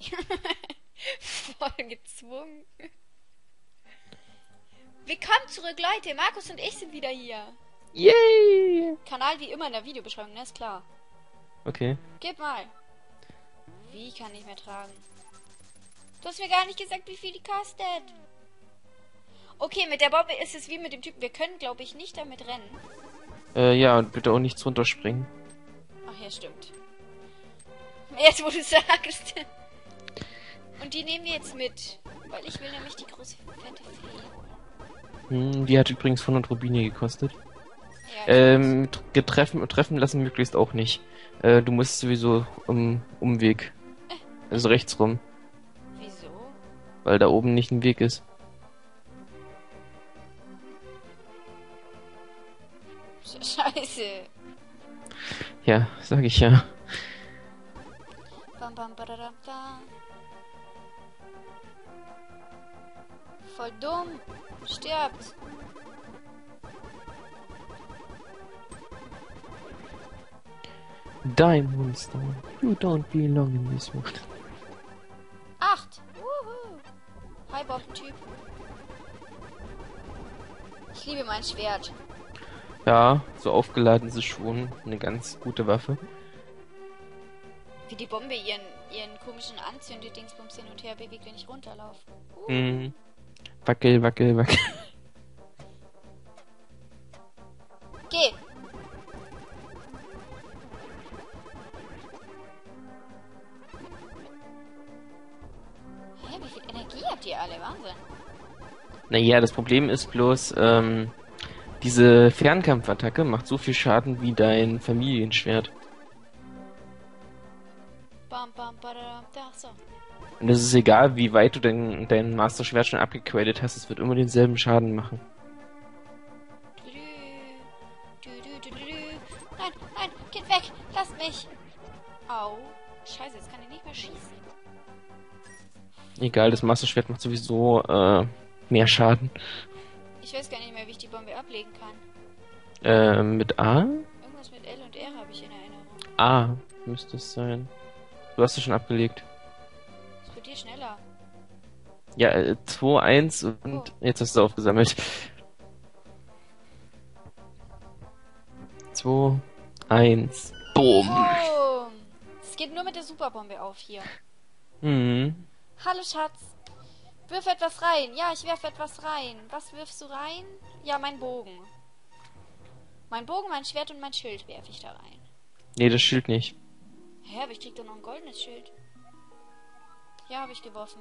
Voll gezwungen. Willkommen zurück, Leute. Markus und ich sind wieder hier. Yay! Kanal wie immer in der Videobeschreibung, ne? Ist klar. Okay. Gib mal. Wie kann ich mehr tragen? Du hast mir gar nicht gesagt, wie viel die kostet. Okay, mit der Bombe ist es wie mit dem Typen. Wir können, glaube ich, nicht damit rennen. Ja, und bitte auch nichts runterspringen. Ach ja, stimmt. Jetzt, wo du sagst. Und die nehmen wir jetzt mit. Weil ich will nämlich die große, fette Fee. Die hat übrigens 100 Rubine gekostet. Ja, Treffen lassen möglichst auch nicht. Du musst sowieso Umweg. Also rechts rum. wieso? Weil da oben nicht ein Weg ist. Scheiße. Ja, sag ich ja. Bam, bam, badadam, bam. Voll dumm. Stirbt. Die Monster. You don't belong in this world. 8. Wuhu. Hi, Bob-Typ. Ich liebe mein Schwert. Ja, so aufgeladen ist es schon eine ganz gute Waffe. Wie die Bombe ihren komischen Anzündedingsbums hin und her bewegt, wenn ich runterlaufe. Wackel, wackel, wackel. Geh! Hä, wie viel Energie habt ihr alle? Wahnsinn. Naja, das Problem ist bloß, diese Fernkampfattacke macht so viel Schaden wie dein Familienschwert. Bam, bam, badadam, da, so. Und es ist egal, wie weit du dein Master-Schwert schon abgegradet hast, es wird immer denselben Schaden machen. Nein, nein, geht weg, lasst mich. Au. Scheiße, jetzt kann ich nicht mehr schießen. Egal, das Master-Schwert macht sowieso, mehr Schaden. Ich weiß gar nicht mehr, wie ich die Bombe ablegen kann. Mit A? Irgendwas mit L und R habe ich in Erinnerung. A müsste es sein. Du hast es schon abgelegt. Explodier schneller. Ja, 2, 1 und jetzt hast du aufgesammelt. 2, 1, Boom. Boom. Es geht nur mit der Superbombe auf hier. Mhm. Hallo Schatz. Wirf etwas rein. Ja, ich werfe etwas rein. Was wirfst du rein? Ja, mein Bogen. Mein Bogen, mein Schwert und mein Schild werfe ich da rein. Nee, das Schild nicht. Hä, aber ich krieg doch noch ein goldenes Schild. Ja, habe ich geworfen.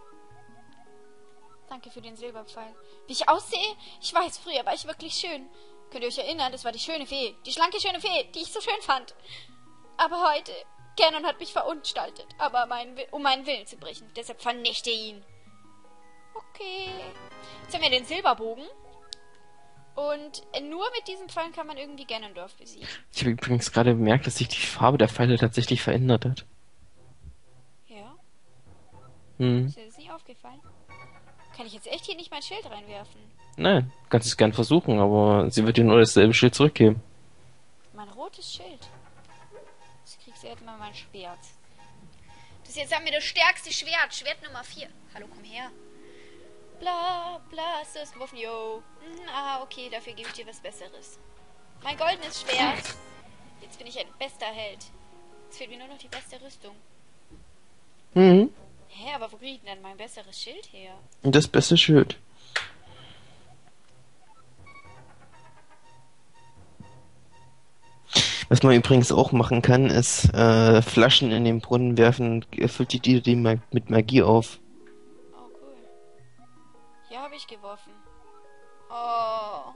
Danke für den Silberpfeil. Wie ich aussehe? Ich weiß, früher war ich wirklich schön. Könnt ihr euch erinnern, das war die schöne Fee. Die schlanke, schöne Fee, die ich so schön fand. Aber heute, Ganon hat mich verunstaltet, aber um meinen Willen zu brechen. Deshalb vernichte ihn. Okay. Jetzt haben wir den Silberbogen. Und nur mit diesen Pfeilen kann man irgendwie Ganondorf besiegen. Ich habe übrigens gerade bemerkt, dass sich die Farbe der Pfeile tatsächlich verändert hat. Ja? Hm. Ist dir das nicht aufgefallen? Kann ich jetzt echt hier nicht mein Schild reinwerfen? Nein, kannst es gern versuchen, aber sie wird dir nur dasselbe Schild zurückgeben. Mein rotes Schild. Das kriegst du jetzt mal mein Schwert. Das jetzt haben wir das stärkste Schwert. Schwert Nummer 4. Hallo, komm her. Bla, bla, hast du es geworfen? Yo. Okay, dafür gebe ich dir was Besseres. Mein goldenes Schwert. Jetzt bin ich ein bester Held. Jetzt fehlt mir nur noch die beste Rüstung. Mhm. Hä, aber wo kriege ich denn dann mein besseres Schild her? Und das beste Schild. Was man übrigens auch machen kann, ist Flaschen in den Brunnen werfen und erfüllt die mit Magie auf. Oh, cool. Hier habe ich geworfen. Oh.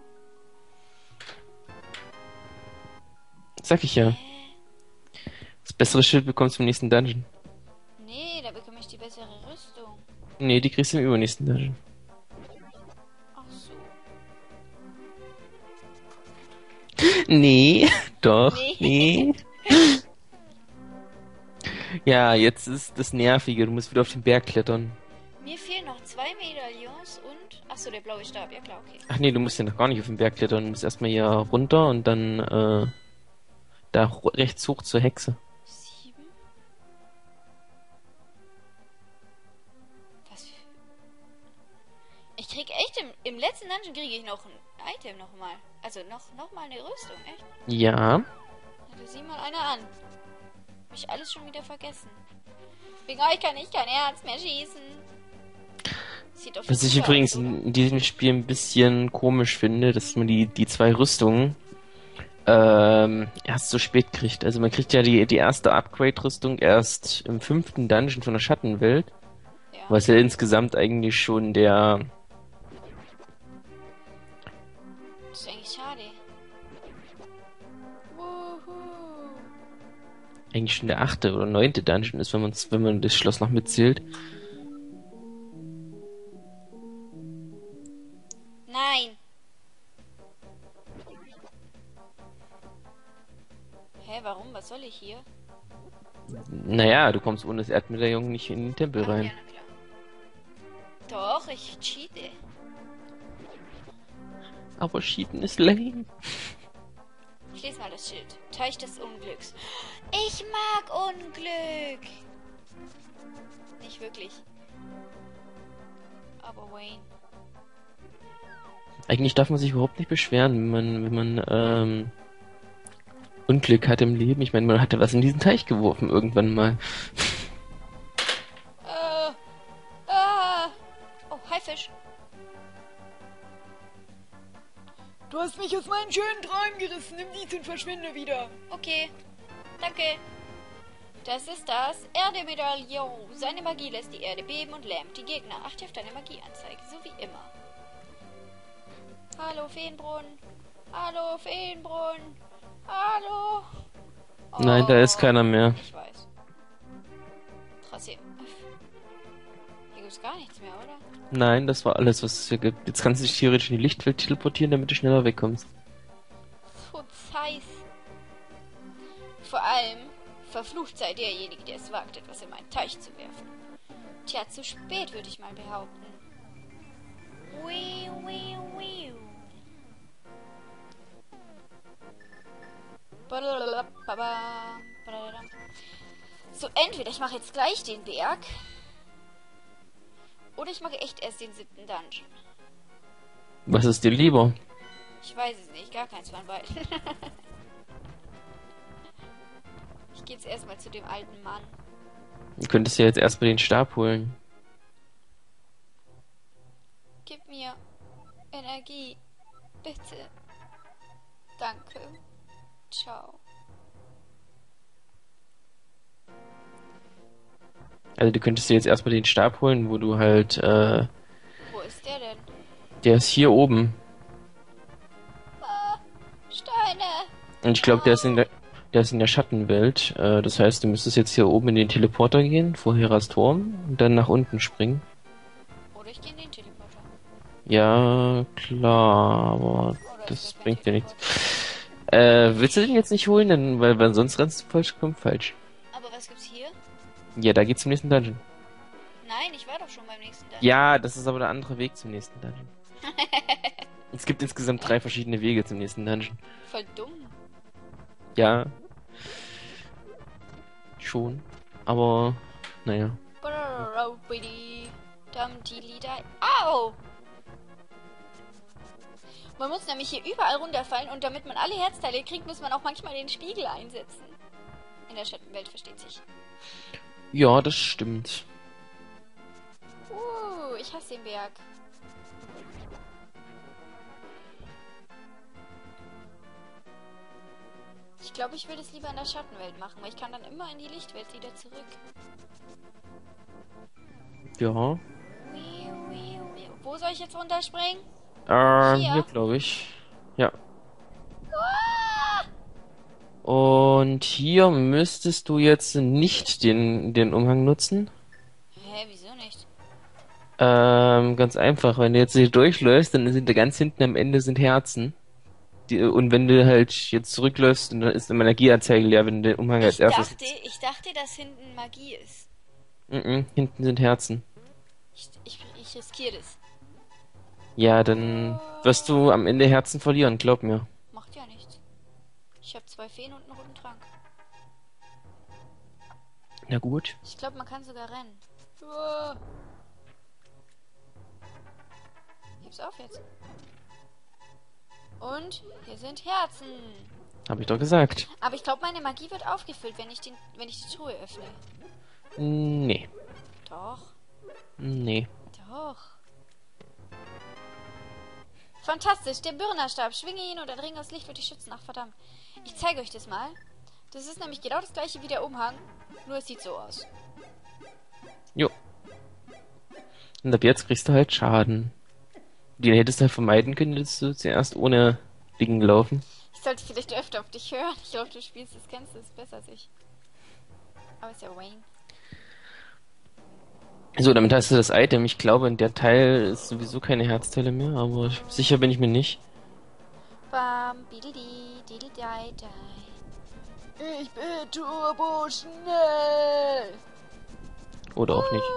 Sag ich ja. Das bessere Schild bekommst du im nächsten Dungeon. Nee, da bekomme ich die bessere Rüstung. Nee, die kriegst du im übernächsten Dungeon. Ach so. Nee, doch, Nee. nee. Ja, jetzt ist das Nervige. Du musst wieder auf den Berg klettern. Mir fehlen noch 2 Medaillons und... Achso, der blaue Stab. Ja klar, okay. Ach nee, du musst ja noch gar nicht auf den Berg klettern. Du musst erstmal hier runter und dann da rechts hoch zur Hexe. 7. krieg echt im letzten Dungeon kriege ich noch ein Item nochmal. Also noch mal eine Rüstung, echt? Ja. Na, du sieh mal einer an. Hab ich alles schon wieder vergessen. Wegen euch kann ich kein Herz mehr schießen. Sieht doch Was ich super übrigens aus, oder? in diesem Spiel ein bisschen komisch finde, dass man die zwei Rüstungen erst so spät kriegt. Also man kriegt ja die erste Upgrade-Rüstung erst im 5. Dungeon von der Schattenwelt, Ja. was ja insgesamt eigentlich schon Das ist eigentlich schade. Wuhu. eigentlich schon der 8. oder 9. Dungeon ist, wenn man das Schloss noch mitzählt. Nein. Hä, warum? Was soll ich hier? Naja, du kommst ohne das Erdmedaillon nicht in den Tempel Ach, ja, rein. na klar. Doch, ich cheate. Aber Cheaten ist lame. Schließ mal das Schild. Teich des Unglücks. Ich mag Unglück. Nicht wirklich. Aber Wayne. Eigentlich darf man sich überhaupt nicht beschweren, wenn man Unglück hat im Leben. Ich meine, man hatte was in diesen Teich geworfen irgendwann mal. Oh, Haifisch. Du hast mich aus meinen schönen Träumen gerissen. Nimm dies und verschwinde wieder. Okay. Danke. Das ist das Erdemedaillon. Seine Magie lässt die Erde beben und lähmt die Gegner. Achte auf deine Magieanzeige, so wie immer. Hallo, Feenbrunnen. Hallo, Feenbrunnen. Hallo. Oh, Nein, da ist keiner mehr. Ich weiß. Trotzdem. Hier gibt's gar nichts mehr, oder? Nein, das war alles, was es hier gibt. Jetzt kannst du dich theoretisch in die Lichtwelt teleportieren, damit du schneller wegkommst. So heiß. Vor allem verflucht sei derjenige, der es wagt, etwas in meinen Teich zu werfen. Tja, zu spät, würde ich mal behaupten. Wiu, wiu, wiu. So, entweder ich mache jetzt gleich den Berg. Oder ich mache echt erst den 7. Dungeon. Was ist dir lieber? Ich weiß es nicht, gar keins von beiden. Ich gehe jetzt erstmal zu dem alten Mann. Du könntest ja jetzt erstmal den Stab holen. Gib mir Energie. Bitte. Danke. Ciao. Also du könntest dir jetzt erstmal den Stab holen, wo du halt, Wo ist der denn? der ist hier oben. Ah, Steine. Und ich glaube, der ist in der Schattenwelt. Das heißt, du müsstest jetzt hier oben in den Teleporter gehen, vor Heras Turm, und dann nach unten springen. Oder ich gehe in den Teleporter. Ja, klar, aber Oder das ist kein bringt dir nichts. Teleporter? Willst du den jetzt nicht holen, denn, weil sonst rennst du falsch. Aber was gibt's hier? Ja, da geht's zum nächsten Dungeon. Nein, ich war doch schon beim nächsten Dungeon. Ja, das ist aber der andere Weg zum nächsten Dungeon. Es gibt insgesamt 3 verschiedene Wege zum nächsten Dungeon. Voll dumm. Ja. Schon. Aber, naja. Au! Man muss nämlich hier überall runterfallen und damit man alle Herzteile kriegt, muss man auch manchmal den Spiegel einsetzen. In der Schattenwelt, versteht sich. Ja, das stimmt. Ich hasse den Berg. Ich glaube, ich will das lieber in der Schattenwelt machen, weil ich kann dann immer in die Lichtwelt wieder zurück. Ja. Wo soll ich jetzt runterspringen? Hier glaube ich. Ja. Und hier müsstest du jetzt nicht den Umhang nutzen. Hä, wieso nicht? Ganz einfach, wenn du jetzt hier durchläufst, dann sind da ganz hinten am Ende sind Herzen. Und wenn du halt jetzt zurückläufst, dann ist die Energieanzeige leer, wenn du den Umhang als erstes... Ich dachte, dass hinten Magie ist. Hinten sind Herzen. Ich riskiere das. Ja, dann wirst du am Ende Herzen verlieren, glaub mir. Macht ja nichts. Ich habe 2 Feen und einen roten Trank. Na gut. Ich glaube, man kann sogar rennen. Gib's auf jetzt. Und hier sind Herzen. Hab ich doch gesagt. Aber ich glaube, meine Magie wird aufgefüllt, wenn ich die Truhe öffne. Nee. Doch. Nee. Doch. Fantastisch, der Bürnerstab. Schwinge ihn und ein Ring aus Licht wird dich schützen. Ach, verdammt. Ich zeige euch das mal. Das ist nämlich genau das gleiche wie der Umhang. Nur es sieht so aus. Jo. Und ab jetzt kriegst du halt Schaden. Den hättest du halt vermeiden können, dass du zuerst ohne Ding laufen. Ich sollte vielleicht öfter auf dich hören. Ich glaube, du spielst das, kennst du es besser als ich. Aber ist ja Wayne. So, damit hast du das Item. Ich glaube, in der Teil ist sowieso keine Herzteile mehr, aber sicher bin ich mir nicht. Bam, bididi, didi, dai, dai. Ich bin turbo schnell. Oder auch nicht.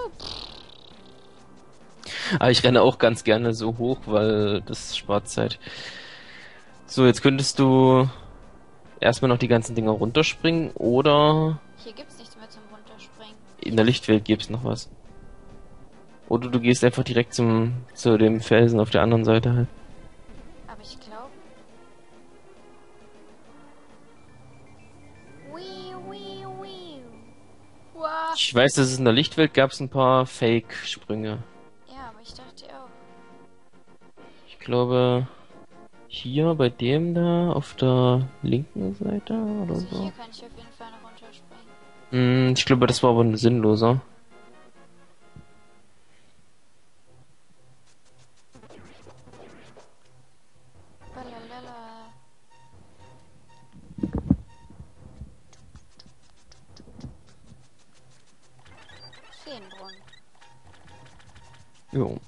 Aber ich renne auch ganz gerne so hoch, weil das spart Zeit. So, jetzt könntest du erstmal noch die ganzen Dinger runterspringen oder Hier gibt's nichts mehr zum Runterspringen. in der Lichtwelt gibt's noch was. Oder du gehst einfach direkt zu dem Felsen auf der anderen Seite halt. Aber ich glaube... Wow. Ich weiß, dass es in der Lichtwelt gab's ein paar Fake-Sprünge. Ja, aber ich dachte auch. Ich glaube, hier bei dem da auf der linken Seite oder Also so. hier kann ich auf jeden Fall noch runterspringen. Ich glaube, das war aber ein sinnloser. Balalala. Feenbrunnen. Jo.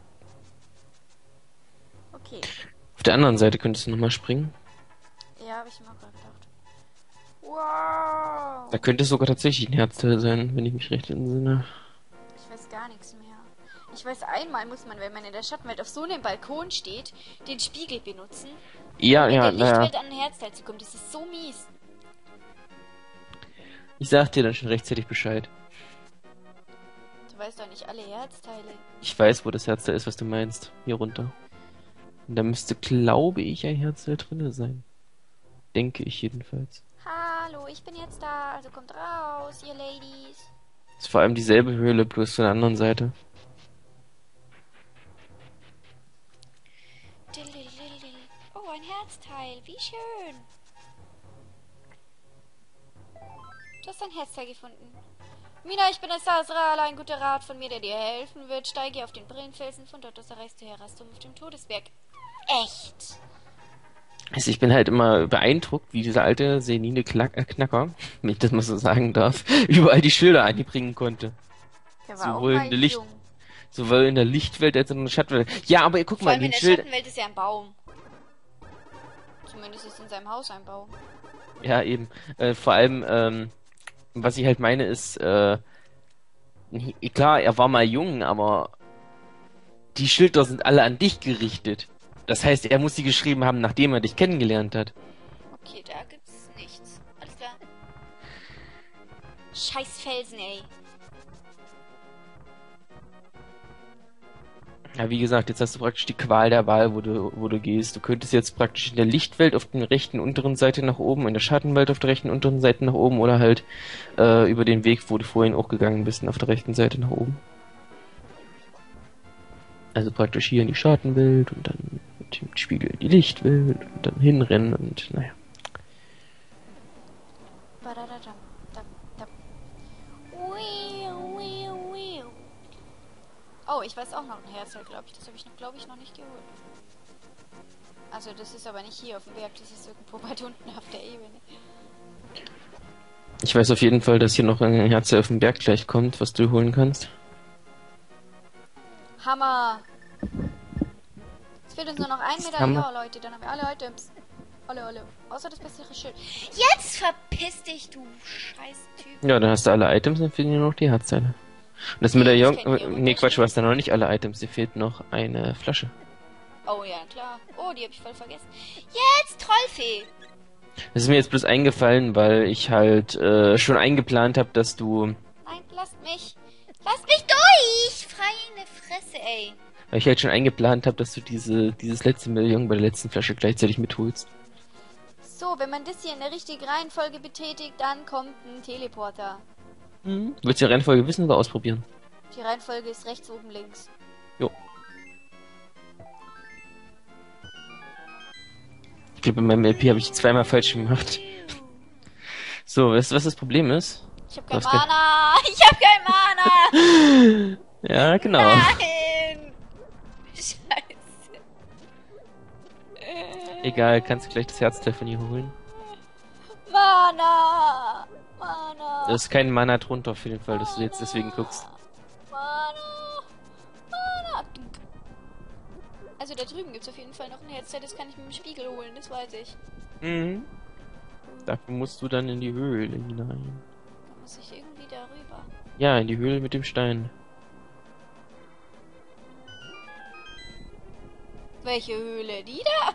Okay. Auf der anderen Seite könntest du nochmal springen. Ja, habe ich mir auch gerade gedacht. Wow. Da könnte es sogar tatsächlich ein Herzteil sein, wenn ich mich recht entsinne. Ich weiß gar nichts mehr. Ich weiß, einmal muss man, wenn man in der Schattenwelt auf so einem Balkon steht, den Spiegel benutzen, Ja, um in ja, der naja. Lichtwelt an ein Herzteil zu kommen. Das ist so mies. Ich sag dir dann schon rechtzeitig Bescheid. Du weißt doch nicht alle Herzteile. Ich weiß, wo das Herzteil ist, was du meinst. Hier runter. Und da müsste, glaube ich, ein Herzteil drinne sein. Denke ich jedenfalls. Hallo, ich bin jetzt da, also kommt raus, ihr Ladies. Ist vor allem dieselbe Höhle, bloß von der anderen Seite. Dillililil. Oh, ein Herzteil, wie schön. Du hast ein Herzteil gefunden. Mina, ich bin ein Sasrala, ein guter Rat von mir, der dir helfen wird. Steige auf den Brillenfelsen, von dort aus erreichst du Herastum auf dem Todesberg. Echt? Also ich bin halt immer beeindruckt, wie dieser alte senile Knacker, wenn ich das mal so sagen darf, überall die Schilder einbringen konnte. Der war Sowohl auch mal in der Licht- jung. Sowohl in der Lichtwelt als auch in der Schattenwelt. Ja, aber guck Vor mal, allem in den der Schild... Schattenwelt ist ja ein Baum. Zumindest ist in seinem Haus ein Baum. Ja, eben. Vor allem, was ich halt meine ist, klar, er war mal jung, aber die Schilder sind alle an dich gerichtet. Das heißt, er muss sie geschrieben haben, nachdem er dich kennengelernt hat. Okay, da gibt's nichts. Alles klar. Scheiß Felsen, ey. Ja, wie gesagt, jetzt hast du praktisch die Qual der Wahl, wo du gehst. Du könntest jetzt praktisch in der Lichtwelt auf der rechten unteren Seite nach oben, in der Schattenwelt auf der rechten unteren Seite nach oben oder halt über den Weg, wo du vorhin auch gegangen bist, auf der rechten Seite nach oben. Also praktisch hier in die Schattenwelt und dann mit dem Spiegel in die Lichtwelt und dann hinrennen und naja. Badadadam, dam, dam. Wiu, wiu, wiu. Oh, ich weiß auch noch ein Herzteil, glaube ich. Das habe ich, glaube ich, noch nicht geholt. Also das ist aber nicht hier auf dem Berg, das ist irgendwo weit unten auf der Ebene. Ich weiß auf jeden Fall, dass hier noch ein Herzteil auf dem Berg gleich kommt, was du holen kannst. Hammer! Es fehlt uns nur noch ein ist Medaillon, Hammer. Leute. Dann haben wir alle Items. Alle. Außer das bessere Schild. Jetzt verpiss dich, du scheiß Typ. Ja, dann hast du alle Items, dann fehlen dir noch die Herzteile. Und das Nee, Medaillon... das kennt ihr Nee, Quatsch, Unterschied. du hast da noch nicht alle Items. Dir fehlt noch eine Flasche. Oh ja, klar. Oh, die habe ich voll vergessen. Jetzt, Trollfee! Das ist mir jetzt bloß eingefallen, weil ich halt schon eingeplant habe, dass du... Nein, lasst mich. Lasst mich durch! Freie Fresse, ey. okay. Weil ich halt schon eingeplant habe, dass du dieses letzte Medaillon bei der letzten Flasche gleichzeitig mitholst. So, wenn man das hier in der richtigen Reihenfolge betätigt, dann kommt ein Teleporter. Willst du die Reihenfolge wissen oder ausprobieren? Die Reihenfolge ist rechts, oben, links. Jo. Ich glaube, in meinem LP habe ich zweimal falsch gemacht. So, weißt du, was das Problem ist? Ich hab kein Mana! Ich hab kein Mana! Ja, genau. Nein! Scheiße. Egal, kannst du gleich das Herzteil von ihr holen. Mana! Mana! Da ist kein Mana drunter auf jeden Fall, dass du jetzt deswegen guckst. Mana! Mana! Also da drüben gibt's auf jeden Fall noch ein Herzteil, das kann ich mit dem Spiegel holen, das weiß ich. Mhm. Dafür musst du dann in die Höhle hinein. Da muss ich irgendwie darüber. Ja, in die Höhle mit dem Stein. Welche Höhle? Die da?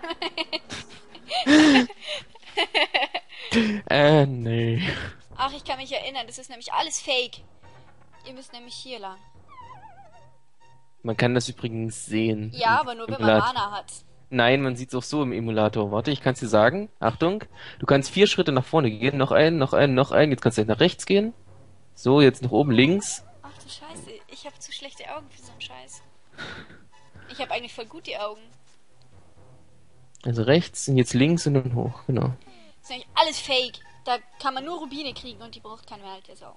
Nee. Ach, ich kann mich erinnern, das ist nämlich alles Fake. Ihr müsst nämlich hier lang. Man kann das übrigens sehen. Ja, im aber nur wenn man Emulator. Mana hat. Nein, man sieht es auch so im Emulator. Warte, ich kann es dir sagen. Achtung. Du kannst 4 Schritte nach vorne gehen. Noch einen, noch einen, noch einen. Jetzt kannst du nach rechts gehen. So, jetzt nach oben links. Ach du Scheiße, ich habe zu schlechte Augen für so einen Scheiß. Ich habe eigentlich voll gut die Augen. Also rechts und jetzt links und dann hoch. Genau. Das ist nämlich alles Fake. Da kann man nur Rubine kriegen und die braucht keine alte Sau.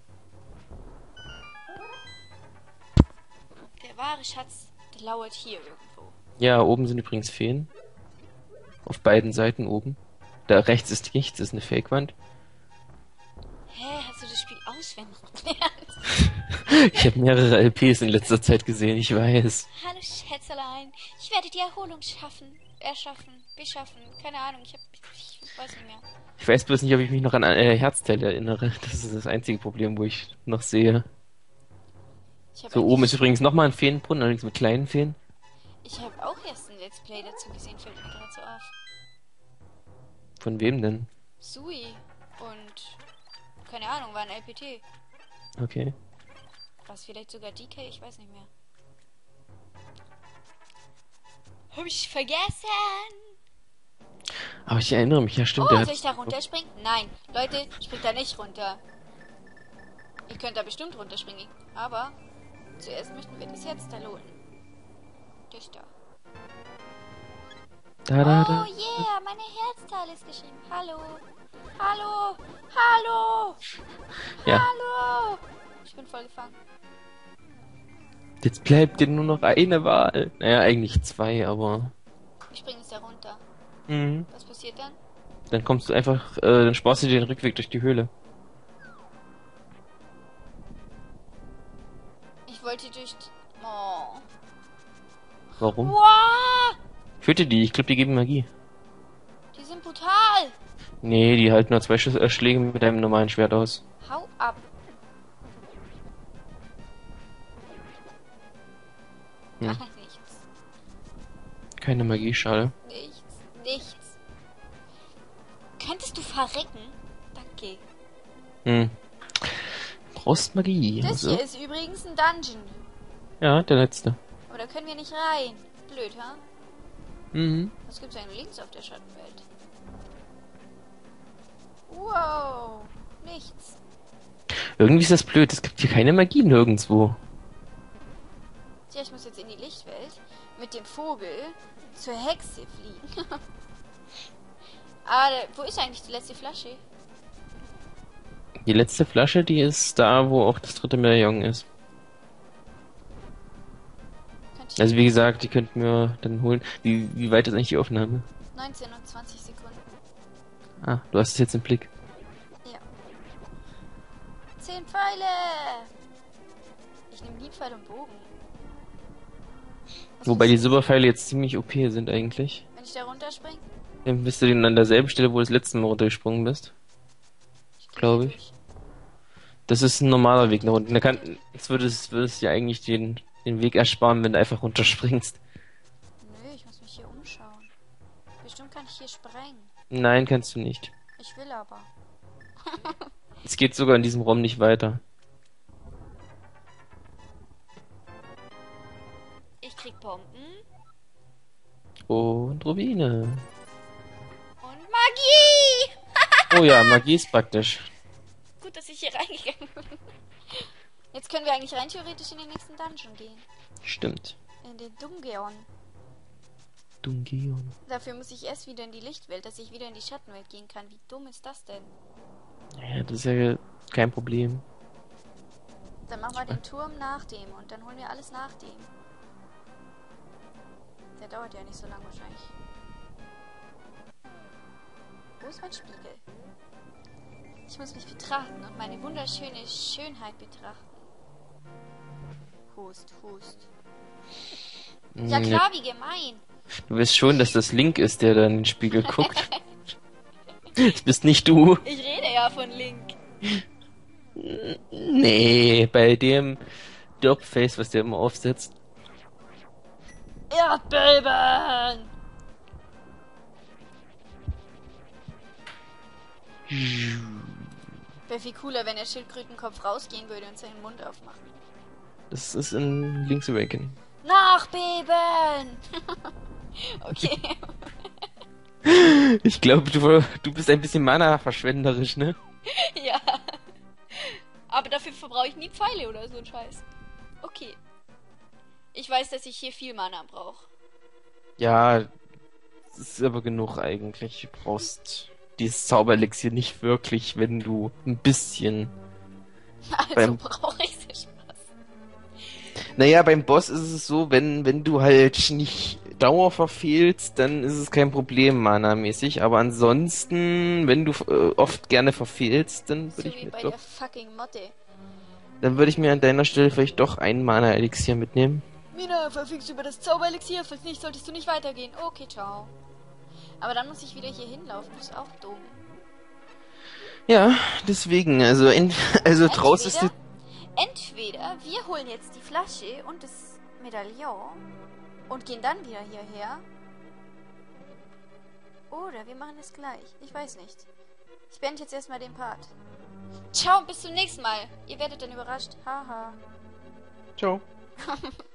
Der wahre Schatz, der lauert hier irgendwo. Ja, oben sind übrigens Feen. Auf beiden Seiten oben. Da rechts ist nichts, das ist eine Fake-Wand. Hä, hast du das Spiel auswendig gelernt? Ich habe mehrere LPs in letzter Zeit gesehen, ich weiß. Hallo Schätzelein, ich werde die Erholung beschaffen. Keine Ahnung, ich weiß nicht mehr. Ich weiß bloß nicht, ob ich mich noch an Herzteile erinnere. Das ist das einzige Problem, wo ich noch sehe. So, oben ist übrigens nochmal ein Feenbrunnen, allerdings mit kleinen Feen. Ich habe auch erst ein Let's Play dazu gesehen, fällt mir gerade so auf. Von wem denn? Sui und keine Ahnung, war ein LPT. Okay. Was vielleicht sogar DK, ich weiß nicht mehr. Hab ich vergessen? Aber ich erinnere mich, ja stimmt. Oh, der soll ich da runterspringen? Nein, Leute, springt da nicht runter. Ihr könnt da bestimmt runterspringen, aber zuerst möchten wir das Herz da holen. Das da. Da. Oh yeah, meine Herzteil ist geschrieben. Hallo. Hallo. Hallo. Ja. Hallo. Ich bin voll gefangen. Jetzt bleibt dir nur noch eine Wahl. Naja, eigentlich 2, aber... Ich springe jetzt da runter. Mhm. Was passiert dann? Dann kommst du einfach, dann sparst du dir den Rückweg durch die Höhle. Ich wollte durch... Oh. Warum? Wow. Töte die, ich glaube, die geben Magie. Die sind brutal. Nee, die halten nur 2 Schläge mit einem normalen Schwert aus. Hau ab. Hm. Ach, nichts. Keine Magie, schade. Nichts. Könntest du verrecken? Danke. Brauchst Magie. Das Also. hier ist übrigens ein Dungeon. Ja, der letzte. Aber da können wir nicht rein. Blöd, ha? Mhm. Was gibt's eigentlich links auf der Schattenwelt? Wow. Nichts. Irgendwie ist das blöd, es gibt hier keine Magie nirgendwo. Tja, ich muss jetzt in die Lichtwelt mit dem Vogel zur Hexe fliegen. Wo ist eigentlich die letzte Flasche? Die letzte Flasche, die ist da, wo auch das 3. Medaillon ist. Könnte ich Also wie gesagt, die könnten wir dann holen. Wie weit ist eigentlich die Aufnahme? 19 und 20 Sekunden. Ah, du hast es jetzt im Blick. Ja. 10 Pfeile! Ich nehme die Pfeil und Bogen. Was Wobei die ist- Silberpfeile jetzt ziemlich OP sind eigentlich. Wenn ich da runterspringe? Dann bist du den an derselben Stelle, wo du das letzte Mal runtergesprungen bist. Glaube ich. Das ist ein normaler Weg nach unten. Jetzt würde es ja eigentlich den Weg ersparen, wenn du einfach runterspringst. Nö, ich muss mich hier umschauen. Bestimmt kann ich hier sprengen. Nein, kannst du nicht. Ich will aber. Es geht sogar in diesem Raum nicht weiter. ich krieg Bomben. Und Rubine. Und Magie! Oh ja, Magie ist praktisch. Gut, dass ich hier reingegangen bin. Jetzt können wir eigentlich rein theoretisch in den nächsten Dungeon gehen. Stimmt. In den Dungeon. Dungeon. Dafür muss ich erst wieder in die Lichtwelt, dass ich wieder in die Schattenwelt gehen kann. Wie dumm ist das denn? Ja, das ist ja kein Problem. Dann machen wir den Turm nach dem und dann holen wir alles nach dem. Der dauert ja nicht so lange wahrscheinlich. Wo ist mein Spiegel? Ich muss mich betrachten und meine wunderschöne Schönheit betrachten. Hust, hust. Ja klar, wie gemein. Du weißt schon, dass das Link ist, der da in den Spiegel guckt. Das bist nicht du. Ich rede ja von Link. Nee, bei dem Dopface, was der immer aufsetzt. Erdbeben! Wäre viel cooler, wenn der Schildkrötenkopf rausgehen würde und seinen Mund aufmachen. Das ist in Link's Awakening. Nachbeben! Okay. Ich glaube, du bist ein bisschen Mana-verschwenderisch, ne? Ja. Aber dafür verbrauche ich nie Pfeile oder so ein Scheiß. Okay. Ich weiß, dass ich hier viel Mana brauche. Ja, das ist aber genug eigentlich. Du brauchst dieses Zauberelixier nicht wirklich, wenn du ein bisschen... Also brauche ich es Spaß. Naja, beim Boss ist es so, wenn du halt nicht Dauer verfehlst, dann ist es kein Problem Mana-mäßig. Aber ansonsten, wenn du oft gerne verfehlst, dann So würde ich wie mir bei doch... der fucking Motte. Dann würde ich mir an deiner Stelle vielleicht doch ein Mana-Elixier mitnehmen. Mina, verfügst du über das Zauberelixier? Falls nicht, solltest du nicht weitergehen. Okay, ciao. Aber dann muss ich wieder hier hinlaufen. Das ist auch dumm. Ja, deswegen, also draußen ist die... Entweder wir holen jetzt die Flasche und das Medaillon und gehen dann wieder hierher. Oder wir machen es gleich. Ich weiß nicht. Ich beende jetzt erstmal den Part. Ciao, bis zum nächsten Mal. Ihr werdet dann überrascht. Haha. Ciao.